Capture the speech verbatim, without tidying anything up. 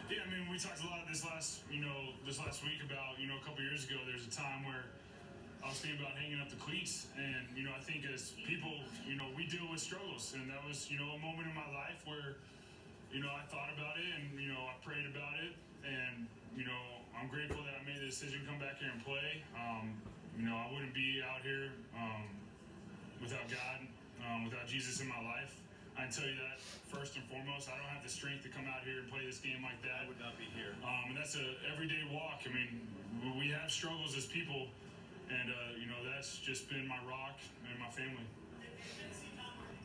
Yeah, I mean, we talked a lot this last, you know, this last week about, you know, a couple years ago, there's a time where I was thinking about hanging up the cleats, and, you know, I think as people, you know, we deal with struggles, and that was, you know, a moment in my life where, you know, I thought about it, and, you know, I prayed about it, and, you know, I'm grateful that I made the decision to come back here and play. Um, you know, I wouldn't be out here um, without God, um, without Jesus in my life. I can tell you that first and foremost. I don't have the strength to come out here and play this game like that. I would not be here. Um, and that's a everyday walk. I mean, we have struggles as people, and uh, you know, that's just been my rock and my family.